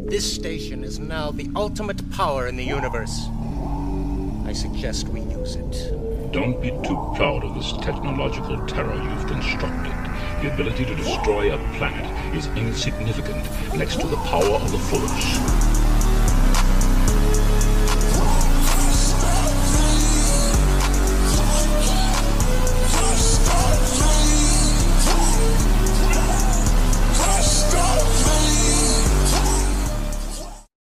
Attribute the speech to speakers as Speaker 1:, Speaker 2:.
Speaker 1: This station is now the ultimate power in the universe. I suggest we use it.
Speaker 2: Don't be too proud of this technological terror you've constructed. The ability to destroy a planet is insignificant next to the power of the Force.